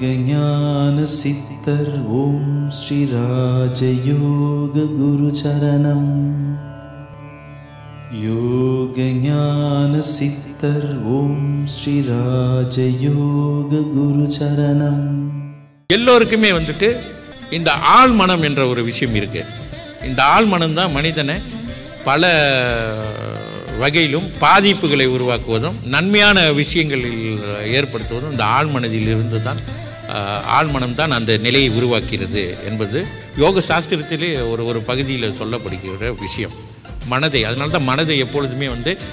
ஞான சித்தர் ஓம் ஸ்ரீ ராஜயோக குரு சரணம். யோக ஞான சித்தர் ஓம் ஸ்ரீ ராஜயோக குரு சரணம். எல்லோருக்குமே வந்துட்டு இந்த ஆள் மனம் என்ற ஒரு விஷயம் இருக்கு. இந்த ஆள் மனம் தான் மனிதனை பல வகையிலும் பாதிப்புகளை உருவாக்குவதும் நன்மையான விஷயங்களில் ஏற்படுத்துவதும் இந்த ஆழ்மனதில் இருந்து தான் ஆழ்மனம் தான் அந்த நிலையை உருவாக்கிறது என்பது யோக சாஸ்திரத்திலே ஒரு பகுதியில் சொல்லப்படுகிற விஷயம். மனதை, அதனால தான் மனதை எப்பொழுதுமே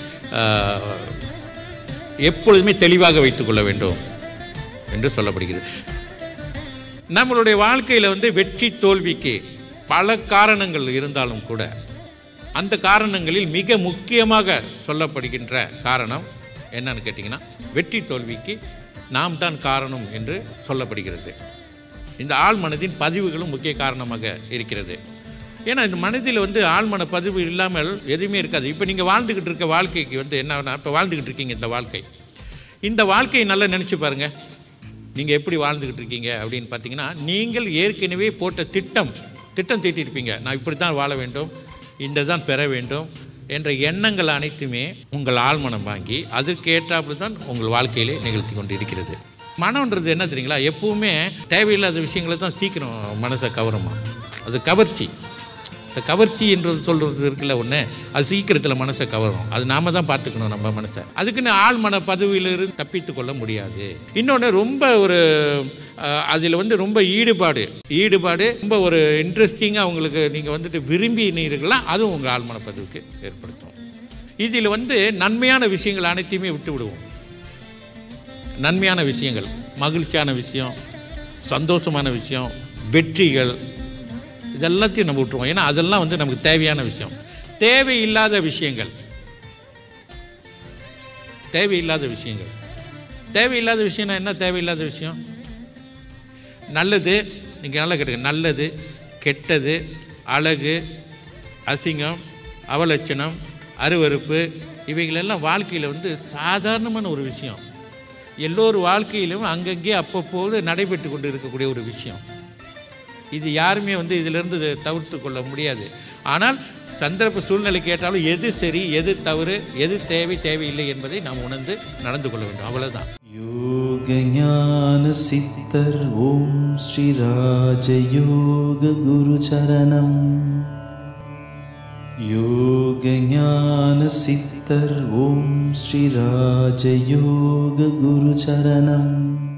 எப்பொழுதுமே தெளிவாக வைத்துக்கொள்ள வேண்டும் என்று சொல்லப்படுகிறது. நம்மளுடைய வாழ்க்கையில் வெற்றி தோல்விக்கு பல காரணங்கள் இருந்தாலும் கூட அந்த காரணங்களில் மிக முக்கியமாக சொல்லப்படுகின்ற காரணம் என்னன்னு கேட்டிங்கன்னா, வெற்றி தோல்விக்கு நாம் தான் காரணம் என்று சொல்லப்படுகிறது. இந்த ஆழ்மனதின் பதிவுகளும் முக்கிய காரணமாக இருக்கிறது. ஏன்னா இந்த மனதில் ஆழ்மன பதிவு இல்லாமல் எதுவுமே இருக்காது. இப்போ நீங்கள் வாழ்ந்துக்கிட்டு இருக்க வாழ்க்கைக்கு என்ன, இப்போ வாழ்ந்துக்கிட்டு இருக்கீங்க இந்த வாழ்க்கையை நல்லா நினச்சி பாருங்கள். நீங்கள் எப்படி வாழ்ந்துக்கிட்டு இருக்கீங்க அப்படின்னு பார்த்தீங்கன்னா, நீங்கள் ஏற்கனவே போட்ட திட்டம் தீட்டியிருப்பீங்க. நான் இப்படி தான் வாழ வேண்டும், இந்த தான் பெற வேண்டும் என்ற எண்ணங்கள் அனைத்துமே உங்கள் ஆழ்மனம் வாங்கி அதற்கேற்றாப்புல தான் உங்கள் வாழ்க்கையிலே நிகழ்த்தி கொண்டு இருக்கிறது. மனம்ன்றது என்ன தெரியுங்களா, எப்பவுமே தேவையில்லாத விஷயங்களை தான் சீக்கிரம் மனசை கவருமா. அது கவர்ச்சி. இந்த கவர்ச்சி என்றது சொல்கிறது இருக்குல்ல ஒன்று, அது சீக்கிரத்தில் மனசை கவரும். அது நாம் தான் பார்த்துக்கணும் நம்ம மனசை. அதுக்குன்னு ஆழ்மன பதவியிலிருந்து தப்பித்து கொள்ள முடியாது. இன்னொன்று ரொம்ப அதில் ரொம்ப ஈடுபாடு ரொம்ப ஒரு இன்ட்ரெஸ்டிங்காக உங்களுக்கு நீங்கள் விரும்பினீர்களா, அதுவும் உங்கள் ஆழ்மன பதவிக்கு ஏற்படுத்தும். இதில் நன்மையான விஷயங்கள் அனைத்தையுமே விட்டு விடுவோம். நன்மையான விஷயங்கள், மகிழ்ச்சியான விஷயம், சந்தோஷமான விஷயம், வெற்றிகள், இதெல்லாத்தையும் நம்ம விட்டுருவோம். ஏன்னா அதெல்லாம் நமக்கு தேவையான விஷயம். தேவையில்லாத விஷயங்கள் விஷயம்னா என்ன? தேவையில்லாத விஷயம் நல்லது, நீங்கள் நல்லா கேட்டுங்க, நல்லது கெட்டது, அழகு அசிங்கம், அவலட்சணம், அருவருப்பு, இவைகளெல்லாம் வாழ்க்கையில் சாதாரணமான ஒரு விஷயம். எல்லோரும் வாழ்க்கையிலும் அங்கங்கே அப்பப்போது நடைபெற்று கொண்டு இருக்கக்கூடிய ஒரு விஷயம். இது யாருமே இதிலிருந்து தவிர்த்து கொள்ள முடியாது. ஆனால் சந்தர்ப்ப சூழ்நிலைக்கு ஏற்றாலும் எது சரி, எது தவறு, எது தேவையில்லை என்பதை நாம் உணர்ந்து நடந்து கொள்ள வேண்டும். அவ்வளவுதான். யோக ஞான சித்தர் ஓம் ஸ்ரீ ராஜயோக குரு சரணம். யோக ஞான சித்தர் ஓம் ஸ்ரீ ராஜயோக குரு சரணம்.